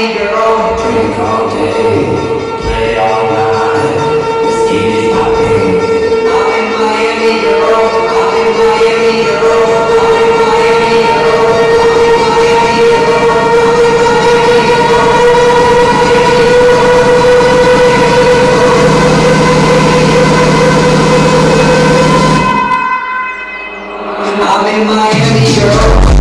Miami, girl. Drink all day, play all night. Whiskey is popping. I'm in Miami, girl. I'm in Miami, girl. I'm in Miami, girl. I'm in Miami, girl. I'm in Miami, girl.